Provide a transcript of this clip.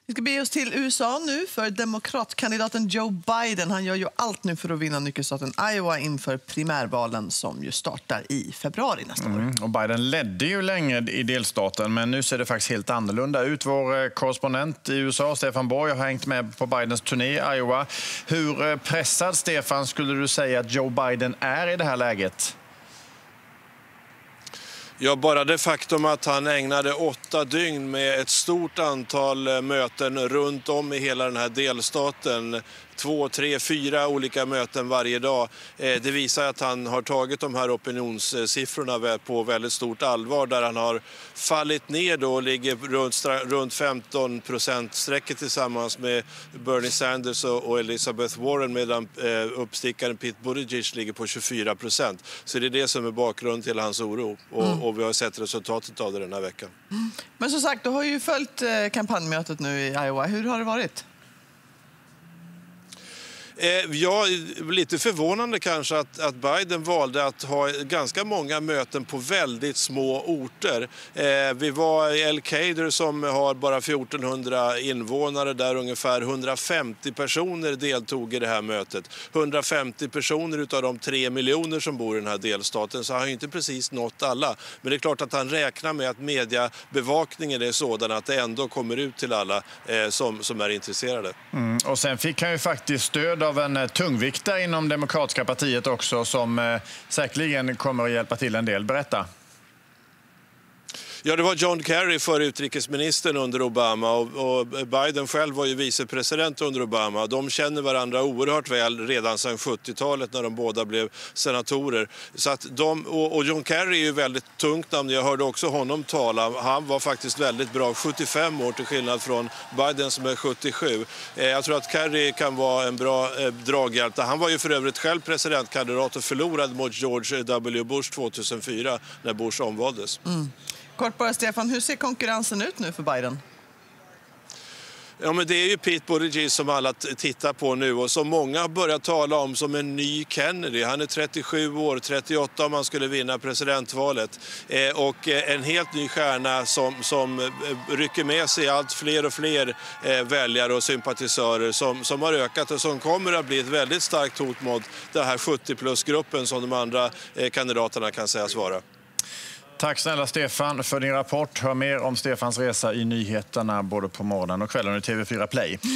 Vi ska be oss till USA nu för demokratkandidaten Joe Biden. Han gör ju allt nu för att vinna nyckelstaten Iowa inför primärvalen som ju startar i februari nästa år. Och Biden ledde ju länge i delstaten, men nu ser det faktiskt helt annorlunda ut. Vår korrespondent i USA, Stefan Borg, har hängt med på Bidens turné i Iowa. Hur pressad, Stefan, skulle du säga att Joe Biden är i det här läget? Ja, bara det faktum att han ägnade 8 dygn med ett stort antal möten runt om i hela den här delstaten. 2, 3, 4 olika möten varje dag. Det visar att han har tagit de här opinionssiffrorna på väldigt stort allvar, där han har fallit ner då och ligger runt 15%-strecket tillsammans med Bernie Sanders och Elizabeth Warren, medan uppstickaren Pete Buttigieg ligger på 24%. Så det är det som är bakgrund till hans oro och vi har sett resultatet av det den här veckan. Men som sagt, du har ju följt kampanjmötet nu i Iowa. Hur har det varit? Ja, lite förvånande kanske att Biden valde att ha ganska många möten på väldigt små orter. Vi var i El Cader som har bara 1400 invånare, där ungefär 150 personer deltog i det här mötet. 150 personer utav de 3 miljoner som bor i den här delstaten, så har han inte precis nått alla. Men det är klart att han räknar med att mediebevakningen är sådan att det ändå kommer ut till alla som är intresserade. Och sen fick han ju faktiskt stöd av en tungviktare inom Demokratiska partiet också, som säkerligen kommer att hjälpa till en del. Berätta. Ja, det var John Kerry, för utrikesministern under Obama, och Biden själv var ju vicepresident under Obama. De känner varandra oerhört väl redan sedan 70-talet när de båda blev senatorer. Så att och John Kerry är ju väldigt tungt namn. Jag hörde också honom tala. Han var faktiskt väldigt bra, 75 år till skillnad från Biden som är 77. Jag tror att Kerry kan vara en bra draghjälp. Han var ju för övrigt själv presidentkandidat och förlorade mot George W. Bush 2004 när Bush omvaldes. Kort bara, Stefan, hur ser konkurrensen ut nu för Biden? Ja, men det är ju Pete Buttigieg som alla tittar på nu och som många har börjat tala om som en ny Kennedy. Han är 37 år, 38 om han skulle vinna presidentvalet. Och en helt ny stjärna som rycker med sig allt fler och fler väljare och sympatisörer som har ökat och som kommer att bli ett väldigt starkt hot mot den här 70-plus-gruppen som de andra kandidaterna kan sägas vara. Tack snälla Stefan för din rapport. Hör mer om Stefans resa i nyheterna både på morgonen och kvällen i TV4 Play.